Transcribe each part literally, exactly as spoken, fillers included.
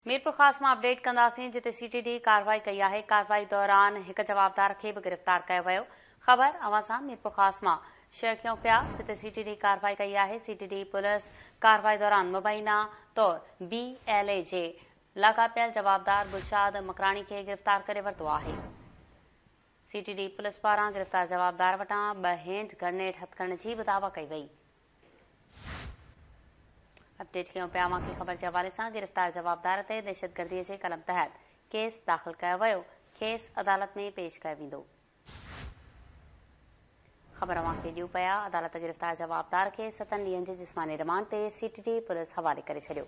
मीरपुर खास में अपडेट कंदासीं जिते सीटीडी कार्रवाई कई है। कार्रवाई दौरान एक जवाबदार के भी गिरफ्तार किया वियो। खबर अवां सां मीरपुर खास में शेयर कयूं पिया जिते सीटीडी कार्रवाई कई है। सीटीडी पुलिस कार्रवाई दौरान मुबैना तौर बी एल ए जे लागापियल जवाबदार गुलशाद मकराणी के गिरफ्तार करे वरितो आहे। सीटीडी पुलिस पारां गिरफ्तार जवाबदार वटां ब हैंड ग्रेनेड हथकरण की भी दावा कई वई। अपडेट कयूं पिया अवां खे ख़बर के हवाले से गिरफ्तार जवाबदार ते दहशतगर्दी के कलम तहत केस दाख़िल किया वियो। केस अदालत में पेश किया वेंदो। खबर अवां खे ॾियूं पिया अदालत गिरफ्तार जवाबदार के सतन ॾींहनि जे जिस्मानी रिमांड ते सीटीडी पुलिस हवाले करे छॾियो।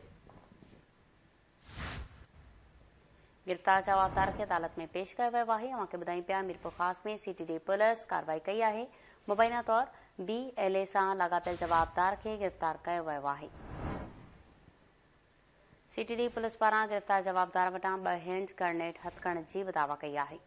गिरफ्तार जवाबदार के अदालत में पेश किया वियो आहे। अवां खे ॿुधायूं पिया मीरपुर खास में सीटीडी पुलिस कार्रवाई कई है। मुबैना तौर बी एल ए सां लागापियल जवाबदार के गिरफ्तार किया वियो आहे। सीटीडी पुलिस पारां गिरफ्तार जवाबदार वटां ब हैंड ग्रेनेड हथकरण की भी दावा कई है।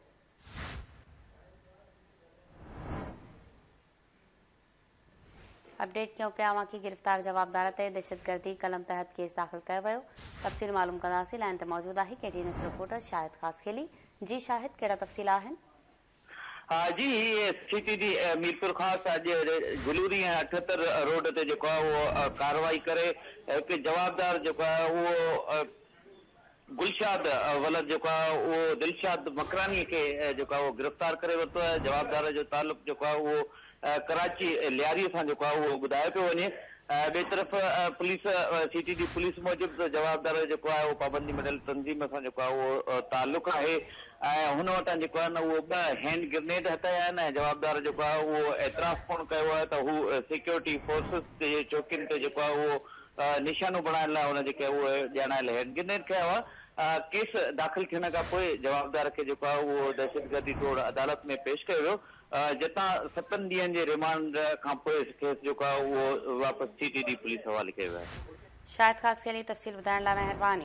अपडेट कयूं पिया अवां की गिरफ्तार जवाबदार ते दहशतगर्दी कलम तहत केस दाख़िल किया वियो। तफ़सील मालूम कंदासीं। लाइन ते मौजूद आहे के टी न्यूज़ रिपोर्टर शाहिद खास खेली। जी शाहिद, कहिड़ा तफ़सील आहिनि? हाँ जी, ये सीटीडी मीरपुर खास अज जलूरी अठहत्तर रोड ते जो वो कार्रवाई करे एक जवाबदार जो वो गुलशाद वलद जो वो दिलशाद मकरानी के जो वो गिरफ्तार करे वरितो है। जवाबदार जो ताल्लुक जो वो कराची लियारी सां जो वो बुधायो पियो वञे। बे तरफ़ पुलिस सीटीडी पुलिस मूजिब जवाबदार जो वो पाबंदी मिलियल तंजीम सां जो वो ताल्लुक है। हुन वटां जो न वो ब हैंड ग्रेनेड हथाया आहिनि। जवाबदार जो वो एतराफ़ कोन कयो आहे त हू सिक्योरिटी फोर्सिस जे चौकियुनि ते जो वो निशानो बणाइण लाइ हुन जेके उहे ॼाणायल हैंड ग्रेनेड कया हुआ। केस दाख़िल थियण खां पोइ जवाबदार खे जेको आहे उहो दहशतगर्दी तौर अदालत में पेश कयो वियो, जितां सतनि ॾींहनि जे रिमांड खां पोइ केस जेको आहे उहो वापसि सीटीडी पुलिस हवाले कयो वियो आहे। शाहिद ख़ास खेली तफ़सील ॿुधाइण लाइ महिरबानी।